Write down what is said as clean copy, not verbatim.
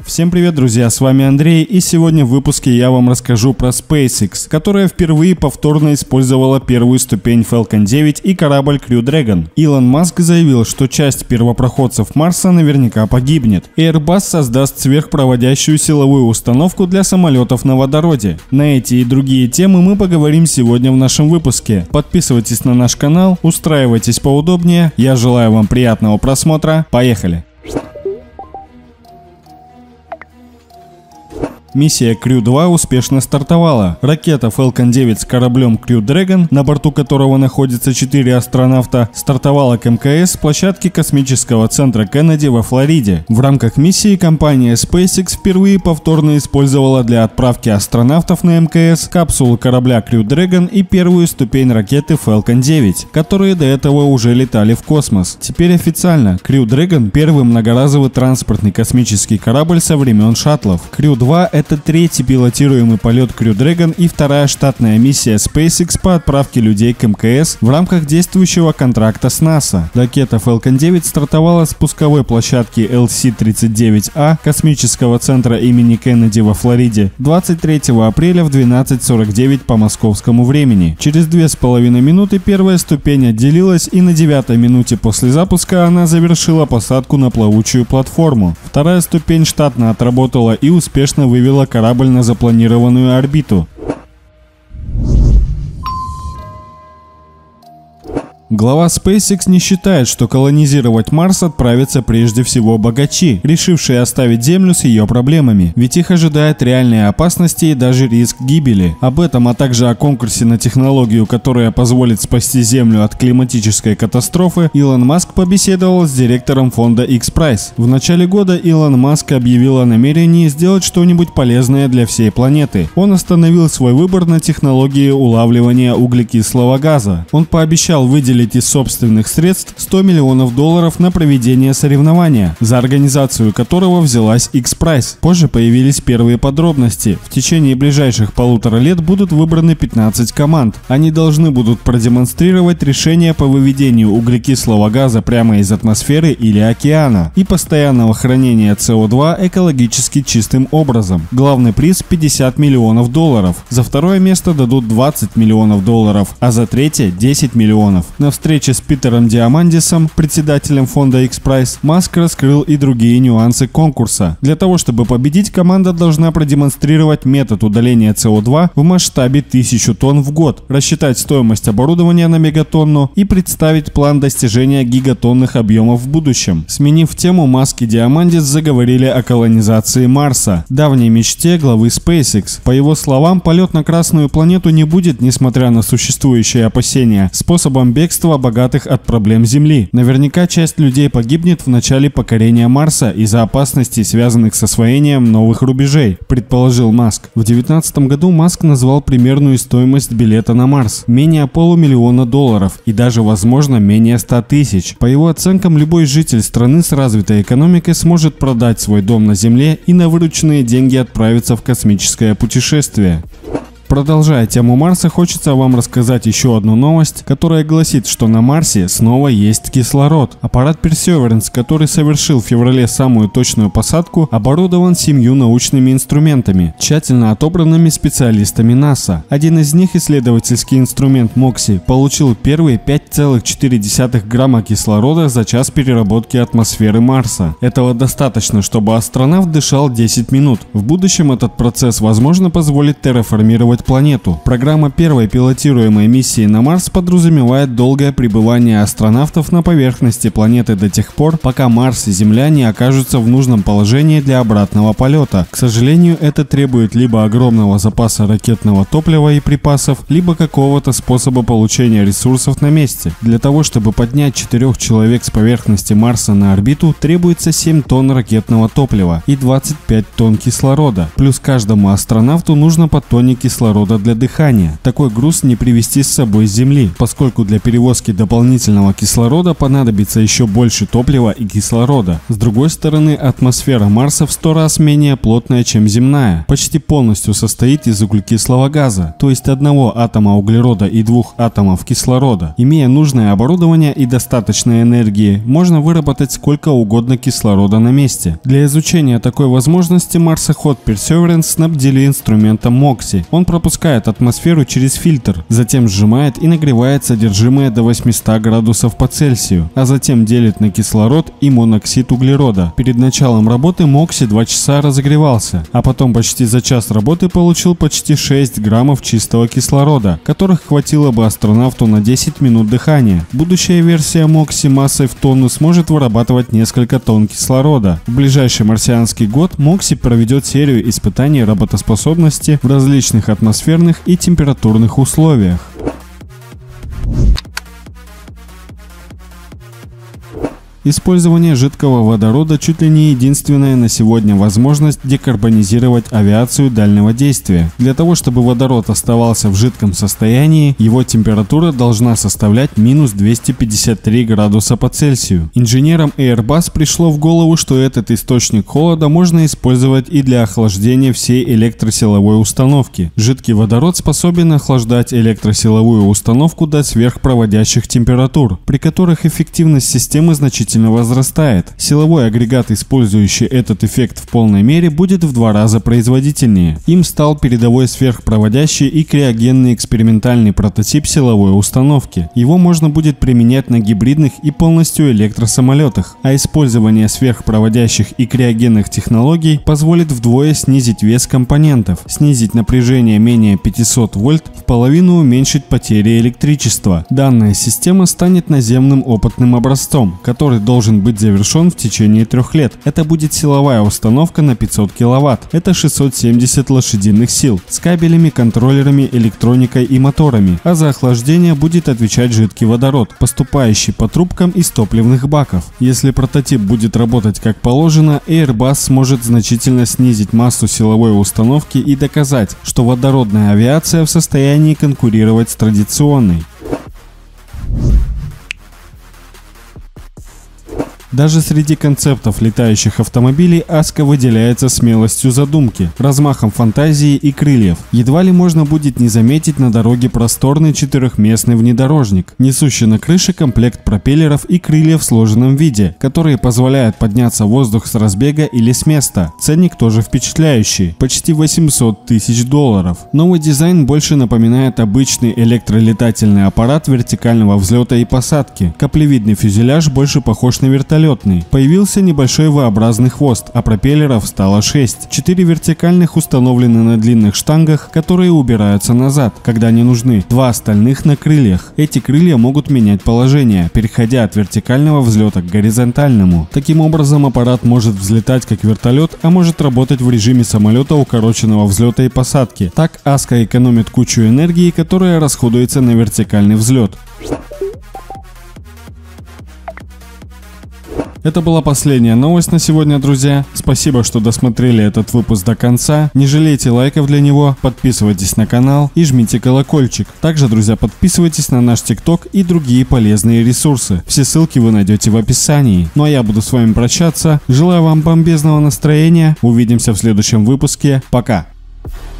Всем привет, друзья, с вами Андрей, и сегодня в выпуске я вам расскажу про SpaceX, которая впервые повторно использовала первую ступень Falcon 9 и корабль Crew Dragon. Илон Маск заявил, что часть первопроходцев Марса наверняка погибнет. Airbus создаст сверхпроводящую силовую установку для самолетов на водороде. На эти и другие темы мы поговорим сегодня в нашем выпуске. Подписывайтесь на наш канал, устраивайтесь поудобнее. Я желаю вам приятного просмотра. Поехали! Миссия Crew 2 успешно стартовала. Ракета Falcon 9 с кораблем Crew Dragon, на борту которого находится 4 астронавта, стартовала к МКС с площадки космического центра Кеннеди во Флориде. В рамках миссии компания SpaceX впервые повторно использовала для отправки астронавтов на МКС капсулу корабля Crew Dragon и первую ступень ракеты Falcon 9, которые до этого уже летали в космос. Теперь официально Crew Dragon – первый многоразовый транспортный космический корабль со времен шаттлов. Crew 2 – это третий пилотируемый полет Crew Dragon и вторая штатная миссия SpaceX по отправке людей к МКС в рамках действующего контракта с НАСА. Ракета Falcon 9 стартовала с пусковой площадки LC-39A космического центра имени Кеннеди во Флориде 23 апреля в 12:49 по московскому времени. Через 2,5 минуты первая ступень отделилась, и на 9-й минуте после запуска она завершила посадку на плавучую платформу. Вторая ступень штатно отработала и успешно вывела корабль на запланированную орбиту. Глава SpaceX не считает, что колонизировать Марс отправятся прежде всего богачи, решившие оставить Землю с ее проблемами, ведь их ожидает реальные опасности и даже риск гибели. Об этом, а также о конкурсе на технологию, которая позволит спасти Землю от климатической катастрофы, Илон Маск побеседовал с директором фонда X-Prize. В начале года Илон Маск объявил о намерении сделать что-нибудь полезное для всей планеты. Он остановил свой выбор на технологии улавливания углекислого газа. Он пообещал выделить из собственных средств $100 миллионов на проведение соревнования, за организацию которого взялась X-Prize. Позже появились первые подробности. В течение ближайших 1,5 лет будут выбраны 15 команд. Они должны будут продемонстрировать решения по выведению углекислого газа прямо из атмосферы или океана и постоянного хранения CO2 экологически чистым образом. Главный приз $50 миллионов. За второе место дадут $20 миллионов, а за третье $10 миллионов. На встрече с Питером Диамандисом, председателем фонда X-Prize, Маск раскрыл и другие нюансы конкурса. Для того, чтобы победить, команда должна продемонстрировать метод удаления CO2 в масштабе 1000 тонн в год, рассчитать стоимость оборудования на мегатонну и представить план достижения гигатонных объемов в будущем. Сменив тему, Маск и Диамандис заговорили о колонизации Марса, давней мечте главы SpaceX. По его словам, полет на Красную планету не будет, несмотря на существующие опасения, способом бегства богатых от проблем Земли. Наверняка часть людей погибнет в начале покорения Марса из-за опасностей, связанных с освоением новых рубежей, предположил Маск. В 2019 году Маск назвал примерную стоимость билета на Марс – менее $500 000 и даже, возможно, менее 100 тысяч. По его оценкам, любой житель страны с развитой экономикой сможет продать свой дом на Земле и на вырученные деньги отправиться в космическое путешествие. Продолжая тему Марса, хочется вам рассказать еще одну новость, которая гласит, что на Марсе снова есть кислород. Аппарат Perseverance, который совершил в феврале самую точную посадку, оборудован 7 научными инструментами, тщательно отобранными специалистами НАСА. Один из них, исследовательский инструмент MOXIE, получил первые 5,4 грамма кислорода за час переработки атмосферы Марса. Этого достаточно, чтобы астронавт дышал 10 минут. В будущем этот процесс, возможно, позволит терраформировать планету. Программа первой пилотируемой миссии на Марс подразумевает долгое пребывание астронавтов на поверхности планеты до тех пор, пока Марс и Земля не окажутся в нужном положении для обратного полета. К сожалению, это требует либо огромного запаса ракетного топлива и припасов, либо какого-то способа получения ресурсов на месте. Для того, чтобы поднять 4 человек с поверхности Марса на орбиту, требуется 7 тонн ракетного топлива и 25 тонн кислорода. Плюс каждому астронавту нужно по тонне кислорода кислорода для дыхания. Такой груз не привезти с собой с Земли, поскольку для перевозки дополнительного кислорода понадобится еще больше топлива и кислорода. С другой стороны, атмосфера Марса в 100 раз менее плотная, чем земная. Почти полностью состоит из углекислого газа, то есть одного атома углерода и двух атомов кислорода. Имея нужное оборудование и достаточно энергии, можно выработать сколько угодно кислорода на месте. Для изучения такой возможности марсоход Perseverance снабдили инструментом MOXIE. Он пропускает атмосферу через фильтр, затем сжимает и нагревает содержимое до 800 градусов по Цельсию, а затем делит на кислород и моноксид углерода. Перед началом работы MOXIE 2 часа разогревался, а потом почти за час работы получил почти 6 граммов чистого кислорода, которых хватило бы астронавту на 10 минут дыхания. Будущая версия MOXIE массой в тонну сможет вырабатывать несколько тонн кислорода. В ближайший марсианский год MOXIE проведет серию испытаний работоспособности в различных атмосферных и температурных условиях. Использование жидкого водорода чуть ли не единственная на сегодня возможность декарбонизировать авиацию дальнего действия. Для того, чтобы водород оставался в жидком состоянии, его температура должна составлять минус 253 градуса по Цельсию. Инженерам Airbus пришло в голову, что этот источник холода можно использовать и для охлаждения всей электросиловой установки. Жидкий водород способен охлаждать электросиловую установку до сверхпроводящих температур, при которых эффективность системы значительно возрастает. Силовой агрегат, использующий этот эффект в полной мере, будет в 2 раза производительнее. Им стал передовой сверхпроводящий и криогенный экспериментальный прототип силовой установки. Его можно будет применять на гибридных и полностью электросамолетах, а использование сверхпроводящих и криогенных технологий позволит вдвое снизить вес компонентов, снизить напряжение менее 500 вольт, в половину уменьшить потери электричества. Данная система станет наземным опытным образцом, который должен быть завершен в течение 3 лет. Это будет силовая установка на 500 киловатт. Это 670 лошадиных сил с кабелями, контроллерами, электроникой и моторами. А за охлаждение будет отвечать жидкий водород, поступающий по трубкам из топливных баков. Если прототип будет работать как положено, Airbus сможет значительно снизить массу силовой установки и доказать, что водородная авиация в состоянии конкурировать с традиционной. Даже среди концептов летающих автомобилей Аска выделяется смелостью задумки, размахом фантазии и крыльев. Едва ли можно будет не заметить на дороге просторный 4-местный внедорожник, несущий на крыше комплект пропеллеров и крыльев в сложенном виде, которые позволяют подняться в воздух с разбега или с места. Ценник тоже впечатляющий – почти $800 тысяч. Новый дизайн больше напоминает обычный электролетательный аппарат вертикального взлета и посадки. Каплевидный фюзеляж больше похож на вертолет. Появился небольшой V-образный хвост, а пропеллеров стало 6. 4 вертикальных установлены на длинных штангах, которые убираются назад, когда они нужны. 2 остальных на крыльях. Эти крылья могут менять положение, переходя от вертикального взлета к горизонтальному. Таким образом, аппарат может взлетать как вертолет, а может работать в режиме самолета укороченного взлета и посадки. Так Аска экономит кучу энергии, которая расходуется на вертикальный взлет. Это была последняя новость на сегодня, друзья. Спасибо, что досмотрели этот выпуск до конца. Не жалейте лайков для него, подписывайтесь на канал и жмите колокольчик. Также, друзья, подписывайтесь на наш ТикТок и другие полезные ресурсы. Все ссылки вы найдете в описании. Ну а я буду с вами прощаться. Желаю вам бомбезного настроения. Увидимся в следующем выпуске. Пока!